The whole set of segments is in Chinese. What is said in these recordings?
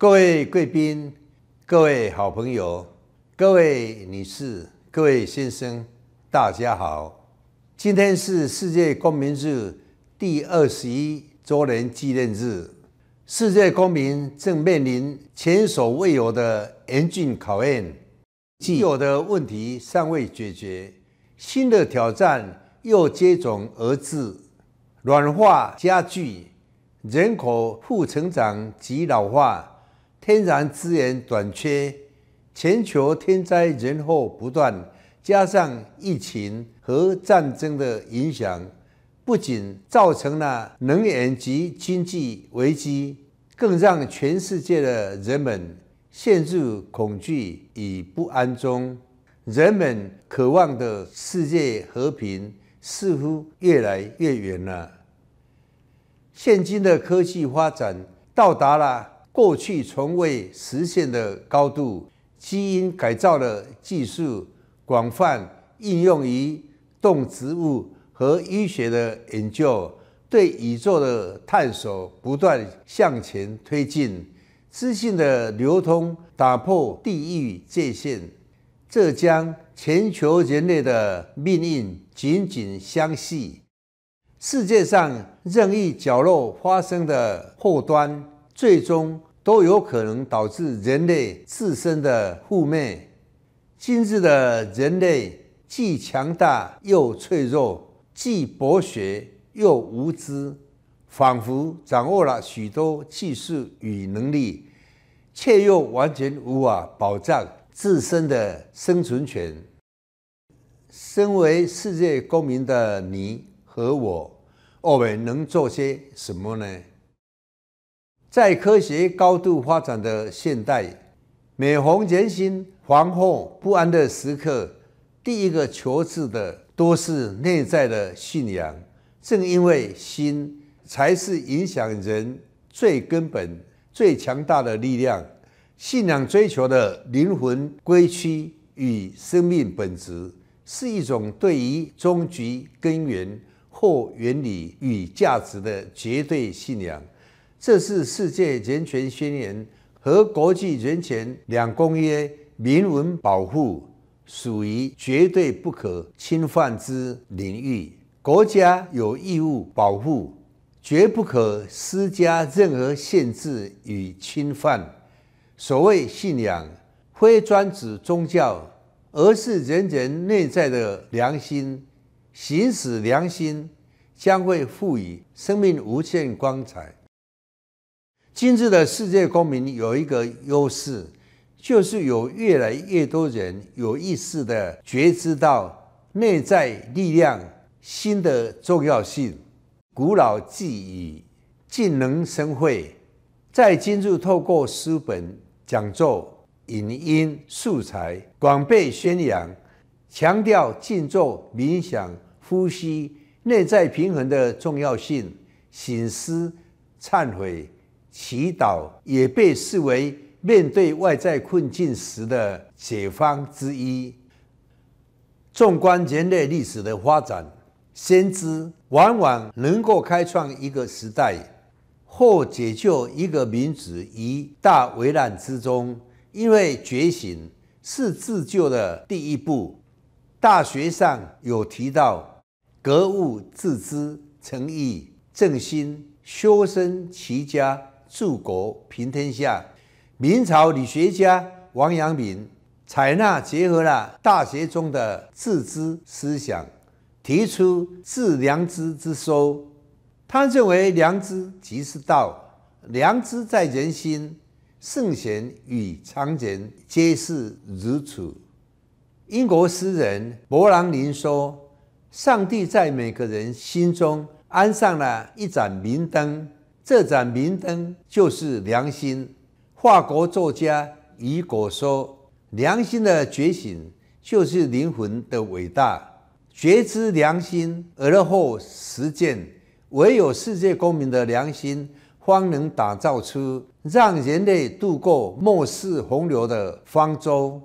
各位贵宾、各位好朋友、各位女士、各位先生，大家好！今天是世界公民日第21周年纪念日。世界公民正面临前所未有的严峻考验，既有的问题尚未解决，新的挑战又接踵而至。暖化加剧，人口负成长及老化。天然资源短缺，全球天灾人祸不断，加上疫情和战争的影响，不仅造成了能源及经济危机，更让全世界的人们陷入恐惧与不安中。人们渴望的世界和平似乎越来越远了。现今的科技发展到达了过去从未实现的高度，基因改造的技术广泛应用于动植物和医学的研究，对宇宙的探索不断向前推进。资讯的流通打破地域界限，这将全球人类的命运紧紧相系。世界上任意角落发生的祸端，最终都有可能导致人类自身的覆灭。今日的人类既强大又脆弱，既博学又无知，仿佛掌握了许多技术与能力，却又完全无法保障自身的生存权。身为世界公民的你和我们能做些什么呢？在科学高度发展的现代，每逢人心惶惑不安的时刻，第一个求治的都是内在的信仰。正因为心才是影响人最根本、最强大的力量。信仰追求的灵魂归趋与生命本质，是一种对于终极根源或原理与价值的绝对信仰。这是世界人权宣言和国际人权两公约明文保护，属于绝对不可侵犯之领域。国家有义务保护，绝不可施加任何限制与侵犯。所谓信仰，非专指宗教，而是人人内在的良心。行使良心，将会赋予生命无限光彩。今日的世界公民有一个优势，就是有越来越多人有意识地觉知到内在力量心的重要性。古老记忆尽能生慧，在今日透过书本、讲座、影音素材广被宣扬，强调静坐、冥想、呼吸、内在平衡的重要性。省思、忏悔、祈祷也被视为面对外在困境时的解方之一。纵观人类历史的发展，先知往往能够开创一个时代，或解救一个民族于大危难之中。因为觉醒是自救的第一步。大学上有提到，格物致知、诚意、正心、修身齐家、治国平天下。明朝理学家王阳明采纳结合了大学中的致知思想，提出致良知之说。他认为良知即是道，良知在人心，圣贤与常人皆是如此。英国诗人勃朗宁说，上帝在每个人心中安上了一盏明灯，这盏明灯就是良心。法国作家雨果说，良心的觉醒就是灵魂的伟大。觉知良心而后实践，唯有世界公民的良心，方能打造出让人类渡过末世洪流的方舟。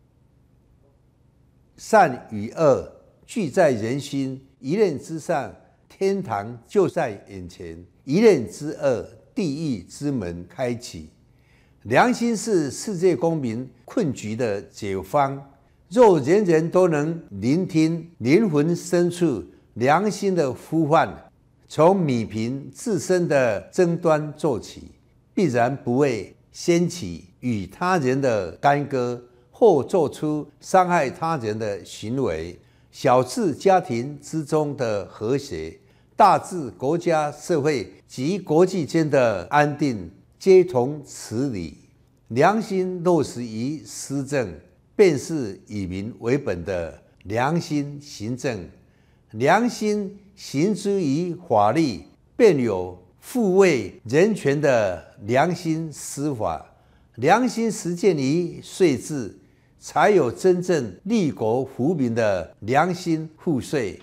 善与恶俱在人心，一念之上，天堂就在眼前；一念之恶，地狱之门开启。 良心是世界公民困局的解方。若人人都能聆听灵魂深处良心的呼唤，从弭平自身的争端做起，必然不会掀起与他人的干戈，或做出伤害他人的行为。小至家庭之中的和谐，大至国家社会及国际间的安定，皆同此理。良心落实于施政，便是以民为本的良心行政；良心行之于法律，便有护卫人权的良心司法；良心实践于税制，才有真正利国扶民的良心赋税。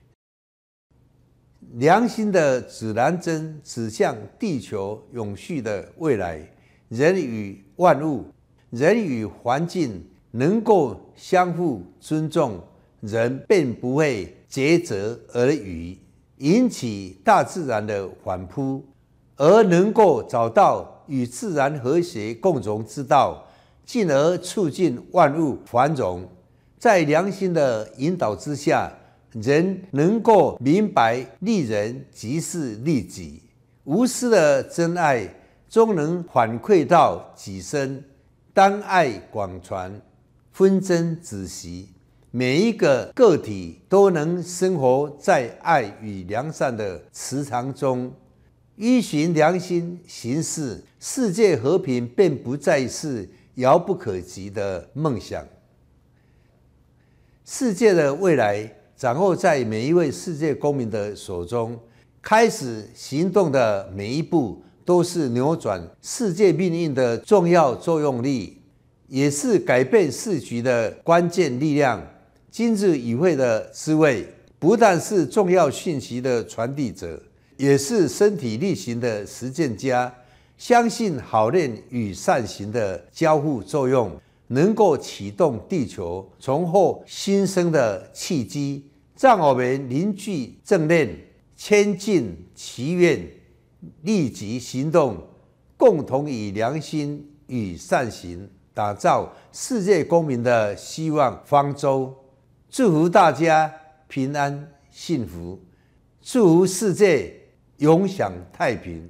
良心的指南针指向地球永续的未来，人与万物、人与环境能够相互尊重，人便不会竭泽而渔，引起大自然的反扑，而能够找到与自然和谐共荣之道，进而促进万物繁荣。在良心的引导之下，人能够明白利人即是利己，无私的真爱终能反馈到己身。当爱广传，纷争止息，每一个个体都能生活在爱与良善的磁场中，依循良心行事，世界和平便不再是遥不可及的梦想。世界的未来掌握在每一位世界公民的手中，开始行动的每一步都是扭转世界命运的重要作用力，也是改变世局的关键力量。今日与会的四位，不但是重要讯息的传递者，也是身体力行的实践家。相信好念与善行的交互作用，能够启动地球重获新生的契机，让我们凝聚正念，谦尽祈愿，立即行动，共同以良心与善行打造世界公民的希望方舟。祝福大家平安幸福，祝福世界永享太平。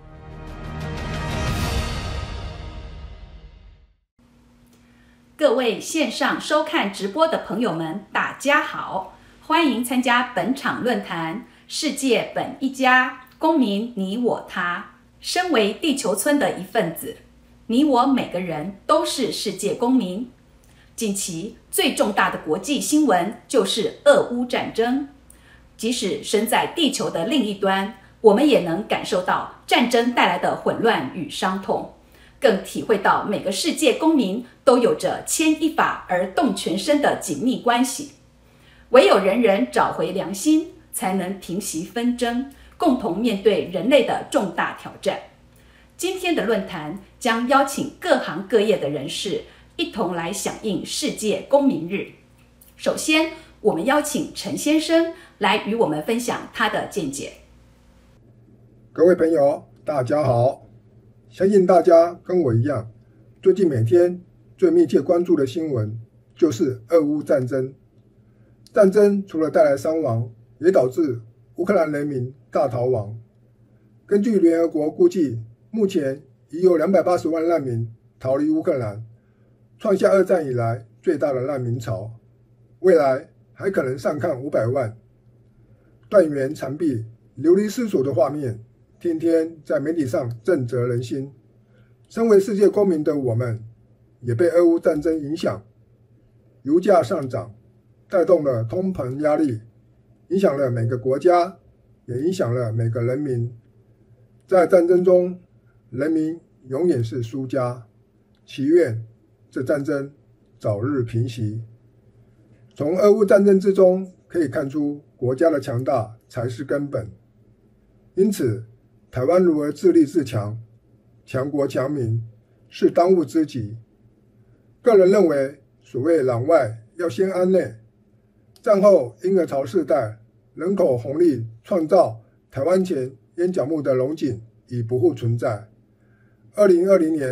各位线上收看直播的朋友们，大家好，欢迎参加本场论坛“世界本一家，公民你我他”。身为地球村的一份子，你我每个人都是世界公民。近期最重大的国际新闻就是俄乌战争。即使身在地球的另一端，我们也能感受到战争带来的混乱与伤痛，更体会到每个世界公民都有着牵一发而动全身的紧密关系。唯有人人找回良心，才能平息纷争，共同面对人类的重大挑战。今天的论坛将邀请各行各业的人士一同来响应世界公民日。首先，我们邀请陈先生来与我们分享他的见解。 各位朋友，大家好。相信大家跟我一样，最近每天最密切关注的新闻就是俄乌战争。战争除了带来伤亡，也导致乌克兰人民大逃亡。根据联合国估计，目前已有280万难民逃离乌克兰，创下二战以来最大的难民潮，未来还可能上看500万。断垣残壁、流离失所的画面，天天在媒体上震慑人心。身为世界公民的我们，也被俄乌战争影响，油价上涨，带动了通膨压力，影响了每个国家，也影响了每个人民。在战争中，人民永远是输家，祈愿这战争早日平息。从俄乌战争之中可以看出，国家的强大才是根本。因此，台湾如何自立自强、强国强民，是当务之急。个人认为，所谓攘外要先安内。战后婴儿潮世代，人口红利创造台湾前烟角木的荣景已不复存在。2020年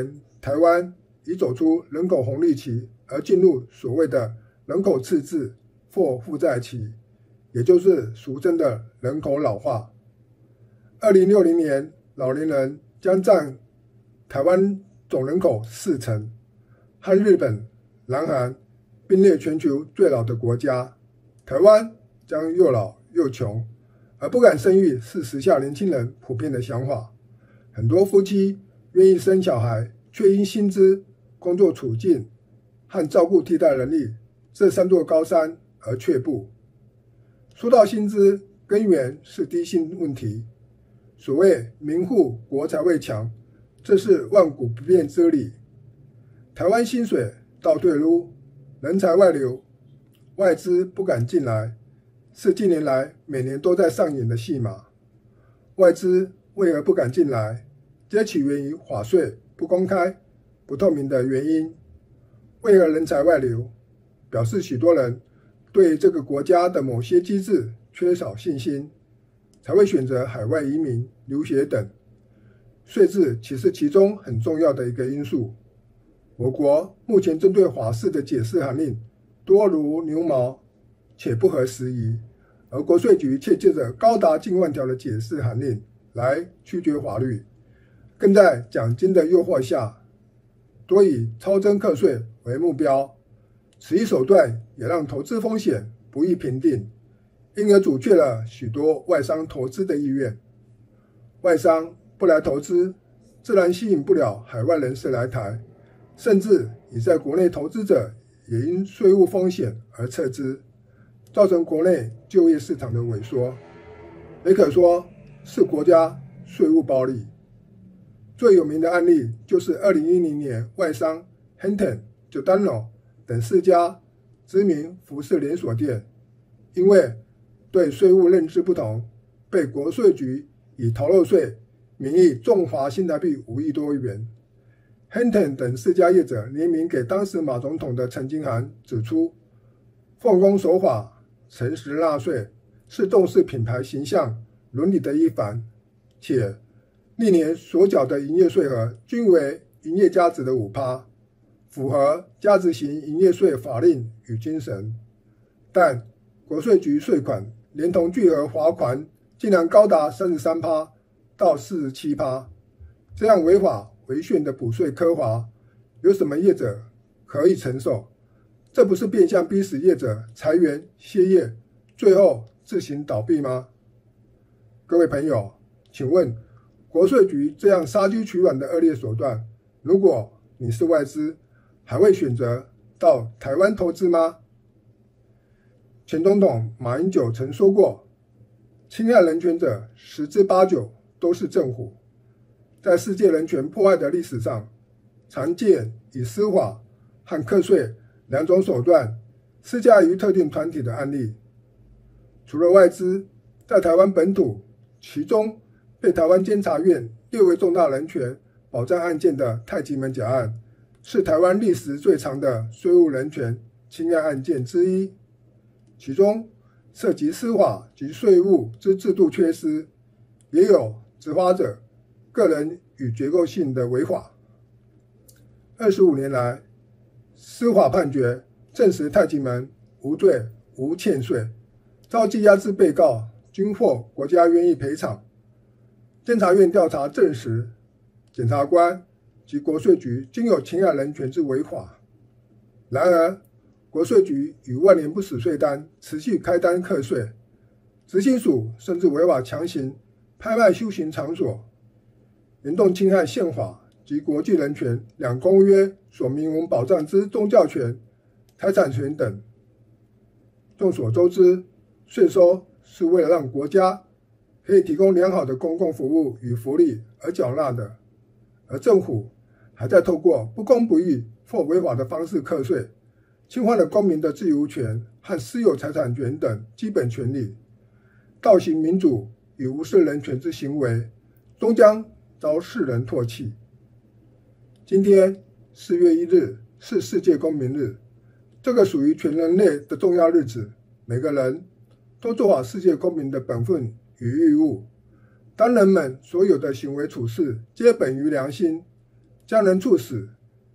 台湾已走出人口红利期，而进入所谓的人口赤字或负债期，也就是俗称的人口老化。2060年，老年人将占台湾总人口40%，和日本、南韩并列全球最老的国家。台湾将又老又穷，而不敢生育是时下年轻人普遍的想法。很多夫妻愿意生小孩，却因薪资、工作处境和照顾替代能力这3座高山而却步。说到薪资，根源是低薪问题。所谓民富国才会强，这是万古不变之理。台湾薪水倒退路，人才外流，外资不敢进来，是近年来每年都在上演的戏码。外资为何不敢进来？皆起源于法税不公开、不透明的原因。为何人才外流？表示许多人对这个国家的某些机制缺少信心，才会选择海外移民、留学等。税制其实其中很重要的一个因素。我国目前针对法事的解释函令多如牛毛，且不合时宜，而国税局却借着高达近万条的解释函令来曲解法律，更在奖金的诱惑下，多以超征课税为目标。此一手段也让投资风险不易评定，因而阻却了许多外商投资的意愿。外商不来投资，自然吸引不了海外人士来台，甚至已在国内投资者也因税务风险而撤资，造成国内就业市场的萎缩，也可说是国家税务暴利。最有名的案例就是2010年外商 Hampton、Giordano 等4家知名服饰连锁店，因为对税务认知不同，被国税局以逃漏税名义重罚新台币5亿多元。Hampton 等4家业者联名给当时马总统的陈金涵指出，奉公守法、诚实纳税是重视品牌形象、伦理的一环，且历年所缴的营业税额均为营业价值的5%，符合价值型营业税法令与精神。但国税局税款连同巨额罚款竟然高达33%到47%，这样违法违宪的补税苛罚，有什么业者可以承受？这不是变相逼死业者裁员歇业，最后自行倒闭吗？各位朋友，请问国税局这样杀鸡取卵的恶劣手段，如果你是外资，还会选择到台湾投资吗？前总统马英九曾说过，侵害人权者10之8九都是政府。在世界人权破坏的历史上，常见以司法和课税2种手段施加于特定团体的案例。除了外资，在台湾本土，其中被台湾监察院列为重大人权保障案件的太极门甲案，是台湾历史最长的税务人权侵害案件之一，其中涉及司法及税务之制度缺失，也有执法者个人与结构性的违法。25年来，司法判决证实太极门无罪无欠税，遭羁押之被告均获国家愿意赔偿。监察院调查证实，检察官及国税局均有侵害人权之违法。然而，国税局以万年不死税单持续开单课税，执行署甚至违法强行拍卖修行场所，严重侵害宪法及国际人权2公约所明文保障之宗教权、财产权等。众所周知，税收是为了让国家可以提供良好的公共服务与福利而缴纳的，而政府还在透过不公不义或违法的方式课税，侵犯了公民的自由权和私有财产权等基本权利，倒行民主与无视人权之行为，终将遭世人唾弃。今天4月1日是世界公民日，这个属于全人类的重要日子，每个人都做好世界公民的本分与义务。当人们所有的行为处事皆本于良心，将人处死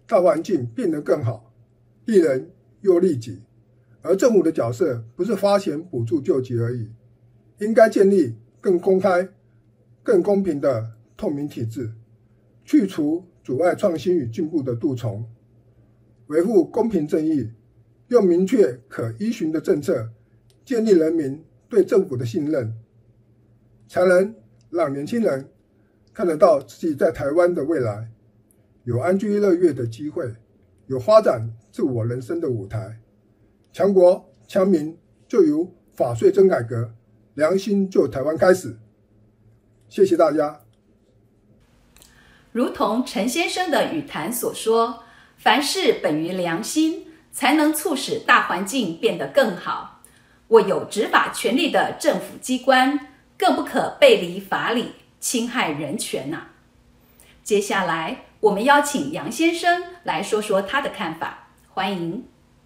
大环境变得更好，利人又利己。而政府的角色不是发钱补助救急而已，应该建立更公开、更公平的透明体制，去除阻碍创新与进步的蠹虫，维护公平正义，用明确可依循的政策建立人民对政府的信任，才能让年轻人看得到自己在台湾的未来，有安居乐业的机会，有发展自我人生的舞台。强国强民就由法税征改革，良心救台湾开始。谢谢大家。 如同陈先生的语谈所说，凡事本于良心，才能促使大环境变得更好。握有执法权力的政府机关，更不可背离法理，侵害人权呐。接下来，我们邀请杨先生来说说他的看法，欢迎。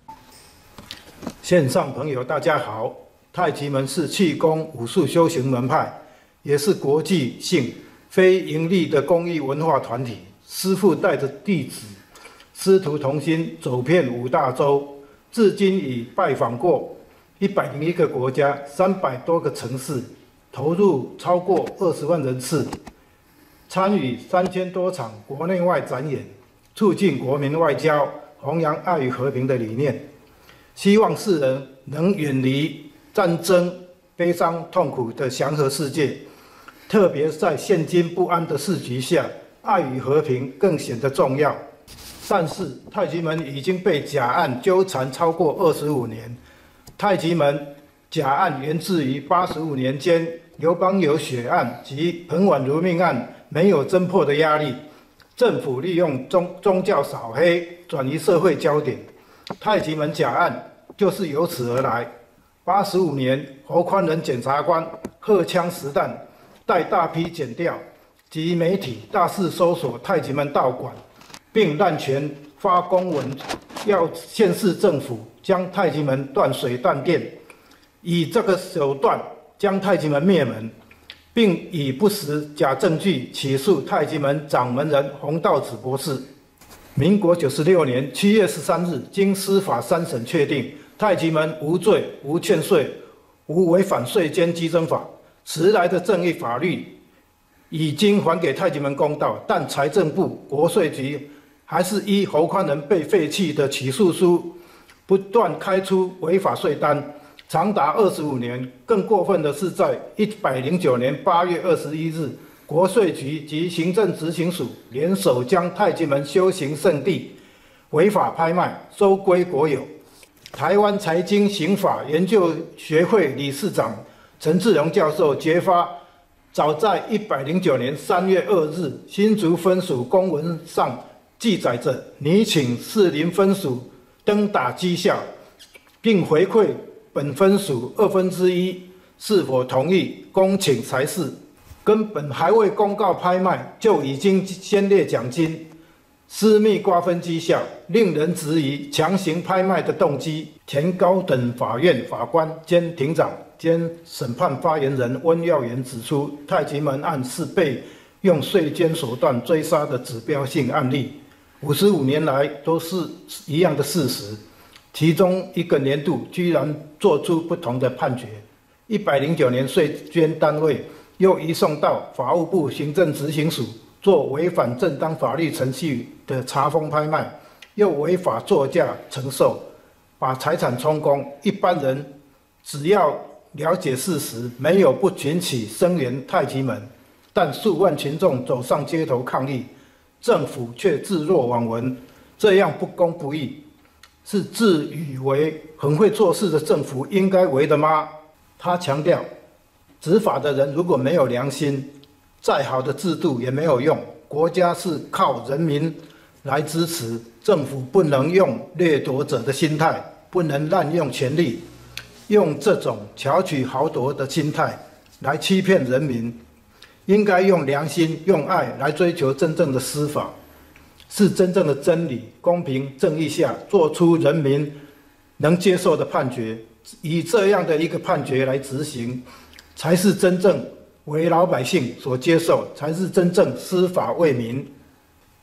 线上朋友大家好，太极门是气功武术修行门派，也是国际性非盈利的公益文化团体。师父带着弟子师徒同心走遍5大洲，至今已拜访过101个国家，300多个城市，投入超过20万人次，参与3000多场国内外展演，促进国民外交，弘扬爱与和平的理念。希望世人能远离战争、悲伤、痛苦的祥和世界，特别在现今不安的世局下，爱与和平更显得重要。但是太极门已经被假案纠缠超过25年。太极门假案源自于85年间刘邦友血案及彭婉如命案没有侦破的压力，政府利用宗教扫黑，转移社会焦点。太极门假案就是由此而来。85年，侯宽仁检察官荷枪实弹，带大批检调及媒体大肆搜索太极门道馆，并滥权发公文，要县市政府将太极门断水断电，以这个手段将太极门灭门，并以不实假证据起诉太极门掌门人洪道子博士。民国96年7月13日，经司法3审确定，太极门无罪、无欠税、无违反税捐稽征法。迟来的正义法律已经还给太极门公道，但财政部、国税局还是依侯宽仁被废弃的起诉书，不断开出违法税单，长达25年。更过分的是，在109年8月21日，国税局及行政执行署联手将太极门修行圣地违法拍卖，收归国有。台湾财经刑法研究学会理事长陈志荣教授揭发，早在109年3月2日，新竹分署公文上记载着拟请士林分署登打绩效，并回馈本分署1/2是否同意公请才是。根本还未公告拍卖，就已经先列奖金，私密瓜分绩效，令人质疑强行拍卖的动机。前高等法院法官兼庭长兼审判发言人温耀元指出，太极门案是被用税捐手段追杀的指标性案例，55年来都是一样的事实。其中一个年度居然做出不同的判决。109年税捐单位又移送到法务部行政执行署做违反正当法律程序的查封拍卖，又违法作价承受，把财产充公。一般人只要了解事实，没有不群起声援太极门，但数万群众走上街头抗议，政府却置若罔闻，这样不公不义，是自以为很会做事的政府应该为的吗？他强调，执法的人如果没有良心，再好的制度也没有用。国家是靠人民来支持，政府不能用掠夺者的心态，不能滥用权力，用这种巧取豪夺的心态来欺骗人民。应该用良心、用爱来追求真正的司法，是真正的真理、公平、正义下做出人民能接受的判决。以这样的一个判决来执行，才是真正为老百姓所接受，才是真正司法为民。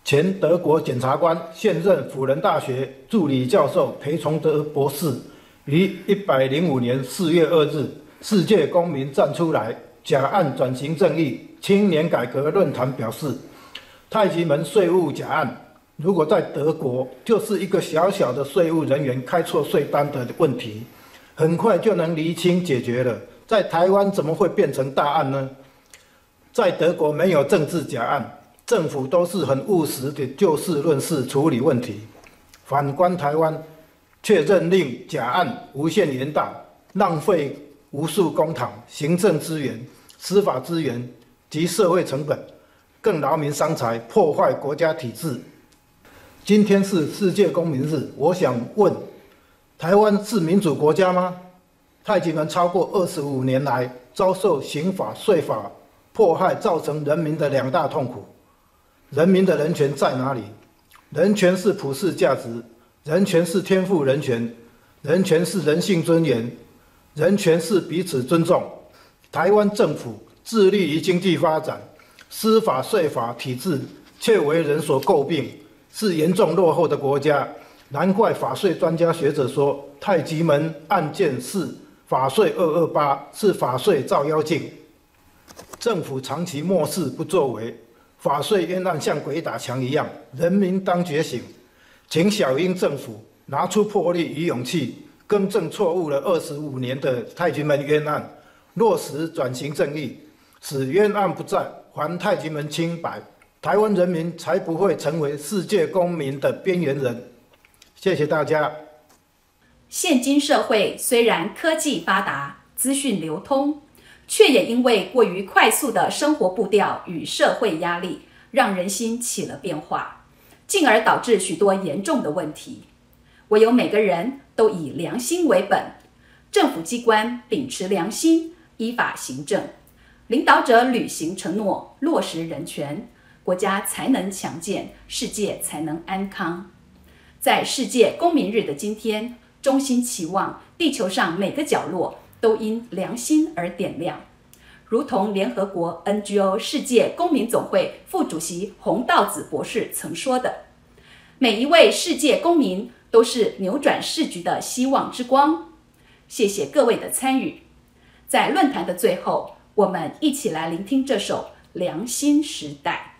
前德国检察官、现任辅仁大学助理教授裴崇德博士于105年4月2日世界公民站出来假案转型正义青年改革论坛表示，太极门税务假案如果在德国就是一个小小的税务人员开错税单的问题，很快就能厘清解决了，在台湾怎么会变成大案呢？在德国没有政治假案，政府都是很务实的就事论事处理问题，反观台湾却任令假案无限延宕，浪费无数公帑、行政资源、司法资源及社会成本，更劳民伤财，破坏国家体制。今天是世界公民日，我想问，台湾是民主国家吗？太极门超过25年来遭受刑法、税法迫害，造成人民的2大痛苦。人民的人权在哪里？人权是普世价值，人权是天赋人权，人权是人性尊严，人权是彼此尊重。台湾政府致力于经济发展，司法、税法体制却为人所诟病，是严重落后的国家。难怪法税专家学者说，太极门案件是法税228，是法税照妖镜。政府长期漠视不作为，法税冤案像鬼打墙一样，人民当觉醒，请小英政府拿出魄力与勇气，更正错误了25年的太极门冤案，落实转型正义，使冤案不再，还太极门清白，台湾人民才不会成为世界公民的边缘人。谢谢大家。 现今社会虽然科技发达，资讯流通，却也因为过于快速的生活步调与社会压力，让人心起了变化，进而导致许多严重的问题。唯有每个人都以良心为本，政府机关秉持良心，依法行政，领导者履行承诺，落实人权，国家才能强健，世界才能安康。在世界公民日的今天，衷心期望地球上每个角落都因良心而点亮，如同联合国 NGO 世界公民总会副主席洪道子博士曾说的，每一位世界公民都是扭转世局的希望之光。谢谢各位的参与。在论坛的最后，我们一起来聆听这首《良心时代》。